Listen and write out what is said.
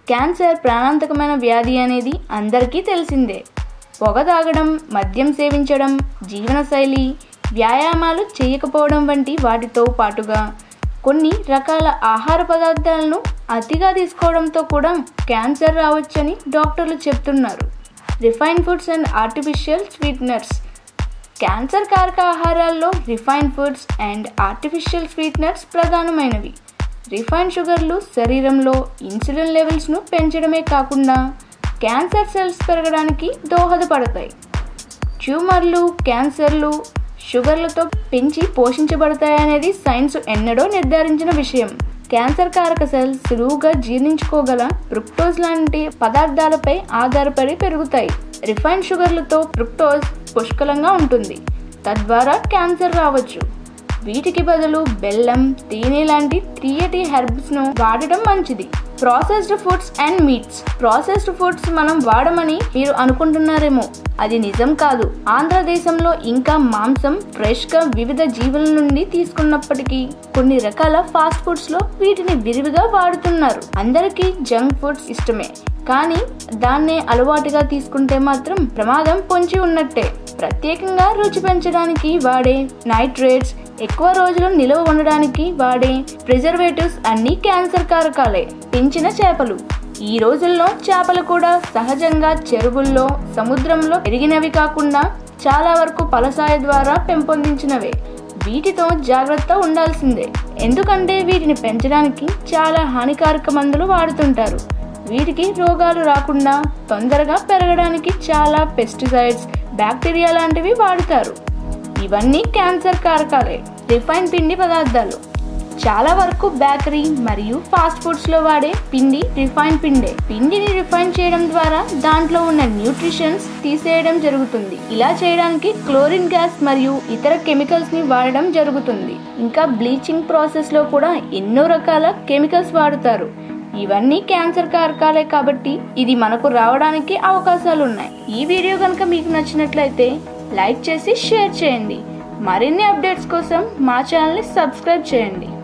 Cancer ప్రాణాంతకమైన వ్యాధి అనేది అందరికీ తెలిసిందే. పొగ తాగడం, మద్యం సేవించడం, జీవనశైలి, వ్యాయామాలు చేయకపోవడం వంటి వాటితో పాటుగా కొన్ని రకాల ఆహార పదార్థాలను అతిగా తీసుకోవడంతో కూడా క్యాన్సర్ రావచ్చని డాక్టర్లు చెప్తున్నారు. Refined foods and artificial sweeteners. Cancer కారక ఆహారాల్లో refined foods and artificial sweeteners ప్రధానమైనవి. రిఫైన్డ్ షుగర్లు శరీరంలో ఇన్సులిన్ లెవెల్స్ను పెంచడమే కాకుండా క్యాన్సర్ సెల్స్ పెరగడానికి దోహదపడతాయి. ట్యూమర్లు, క్యాన్సర్లు షుగర్లతో పెంచి పోషించబడతాయనేది సైన్స్ ఎన్నడూ నిర్ధారించిన విషయం. క్యాన్సర్ కారక సెల్స్ సులువుగా జీర్ణించుకోగల ఫ్రుక్టోజ్ లాంటి పదార్థాలపై ఆధారపడి పెరుగుతాయి. రిఫైన్డ్ షుగర్లతో ఫ్రుక్టోజ్ పుష్కలంగా ఉంటుంది, తద్వారా క్యాన్సర్ రావచ్చు. వీటికి బదులు బెల్లం, తేనె లాంటి తీయటి హెర్బ్స్ను వాడటం మంచిది. Processed foods and meats. Processed foods మనం వాడమని మీరు అనుకుంటున్నారేమో, అది నిజం కాదు. ఆంధ్రదేశంలో ఇంకా మాంసం ఫ్రెష్గా వివిధ జీవుల నుండి తీసుకున్నప్పటికీ కొన్ని రకాల ఫాస్ట్ ఫుడ్స్లో వీటిని విరివిగా వాడుతున్నారు. అందరికీ జంక్ ఫుడ్స్ ఇష్టమే, కానీ దాన్నే అలవాటుగా తీసుకుంటే మాత్రం ప్రమాదం పొంచి ఉన్నట్టే. ప్రత్యేకంగా రుచి పెంచడానికి వాడే నైట్రేట్స్, ఎక్కువ రోజులు నిలవ ఉండడానికి వాడే ప్రిజర్వేటివ్స్ అన్ని క్యాన్సర్ కారకాలే. పెంచిన చేపలు. ఈ రోజుల్లో చేపలు కూడా సహజంగా చెరువుల్లో, సముద్రంలో పెరిగినవి కాకుండా చాలా వరకు ఫలసాయ ద్వారా పెంపొందించినవే. వీటితో జాగ్రత్త ఉండాల్సిందే, ఎందుకంటే వీటిని పెంచడానికి చాలా హానికారక మందులు వాడుతుంటారు. వీటికి రోగాలు రాకుండా తొందరగా పెరగడానికి చాలా పెస్టిసైడ్స్, బ్యాక్టీరియా లాంటివి వాడుతారు. ఇవన్నీ క్యాన్సర్ కారకాలే. రిఫైన్ పిండి పదార్థాలు. చాలా వరకు బేకరీ మరియు ఫాస్ట్ ఫుడ్స్లో వాడే పిండి రిఫైన్ పిండే. పిండిని రిఫైన్ చేయడం ద్వారా దాంట్లో ఉన్న న్యూట్రిషన్స్ తీసేయడం జరుగుతుంది. ఇలా చేయడానికి క్లోరిన్ గ్యాస్ మరియు ఇతర కెమికల్స్ని వాడడం జరుగుతుంది. ఇంకా బ్లీచింగ్ ప్రాసెస్లో కూడా ఎన్నో రకాల కెమికల్స్ వాడుతారు. ఇవన్నీ క్యాన్సర్ కారకాలే కాబట్టి ఇది మనకు రావడానికి అవకాశాలున్నాయి. ఈ వీడియో కనుక మీకు నచ్చినట్లయితే లైక్ చేసి షేర్ చేయండి. మరిన్ని అప్డేట్స్ కోసం మా ఛానల్ని సబ్స్క్రైబ్ చేయండి.